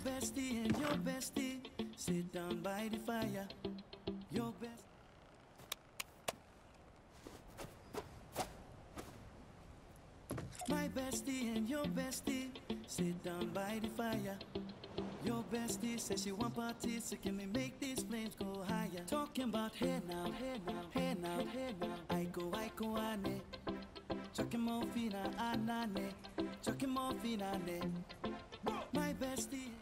bestie and your bestie sit down by the fire. Your best. My bestie and your bestie sit down by the fire. Your bestie says she want parties, so can we make these flames go higher? Talking about hey now, hey now, hey now, hey now. I go ane. Chucking more fina anane. Chucking more fina ane. My bestie.